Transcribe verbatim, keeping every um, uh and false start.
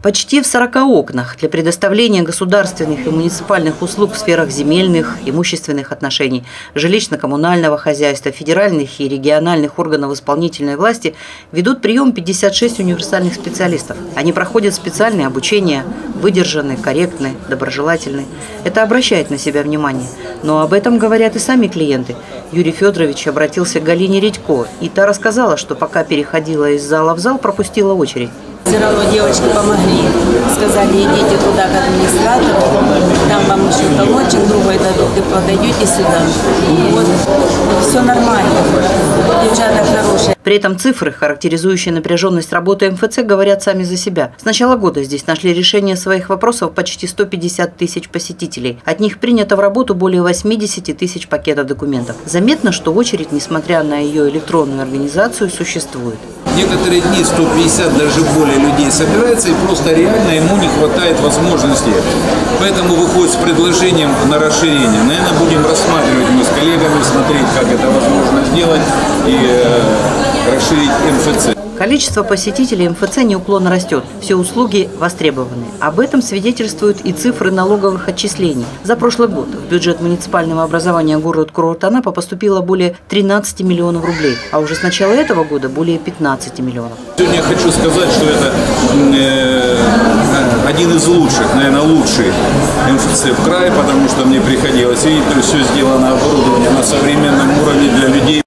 Почти в сорока окнах для предоставления государственных и муниципальных услуг в сферах земельных, имущественных отношений, жилищно-коммунального хозяйства, федеральных и региональных органов исполнительной власти ведут прием пятьдесят шесть универсальных специалистов. Они проходят специальное обучение, выдержаны, корректны, доброжелательны. Это обращает на себя внимание. Но об этом говорят и сами клиенты. Юрий Федорович обратился к Галине Редько, и та рассказала, что пока переходила из зала в зал, пропустила очередь. Все равно девочки помогли, сказали, идите туда к администратору, там вам еще талончик другой дадут, и подойдете сюда. И вот все нормально, девчата хорошие. При этом цифры, характеризующие напряженность работы эм эф цэ, говорят сами за себя. С начала года здесь нашли решение своих вопросов почти сто пятьдесят тысяч посетителей. От них принято в работу более восьмидесяти тысяч пакетов документов. Заметно, что очередь, несмотря на ее электронную организацию, существует. Некоторые дни сто пятьдесят, даже более людей собирается, и просто реально ему не хватает возможности. Поэтому выходит с предложением на расширение. Наверное, будем рассматривать мы с коллегами, смотреть, как это возможно сделать и э, расширить эм эф цэ. Количество посетителей эм эф цэ неуклонно растет. Все услуги востребованы. Об этом свидетельствуют и цифры налоговых отчислений. За прошлый год в бюджет муниципального образования город-курорт Анапа поступило более тринадцати миллионов рублей, а уже с начала этого года более пятнадцати миллионов. Сегодня я хочу сказать, что это э, один из лучших, наверное, лучший эм эф цэ в крае, потому что мне приходилось видеть, то есть все сделано оборудование на современном уровне для людей.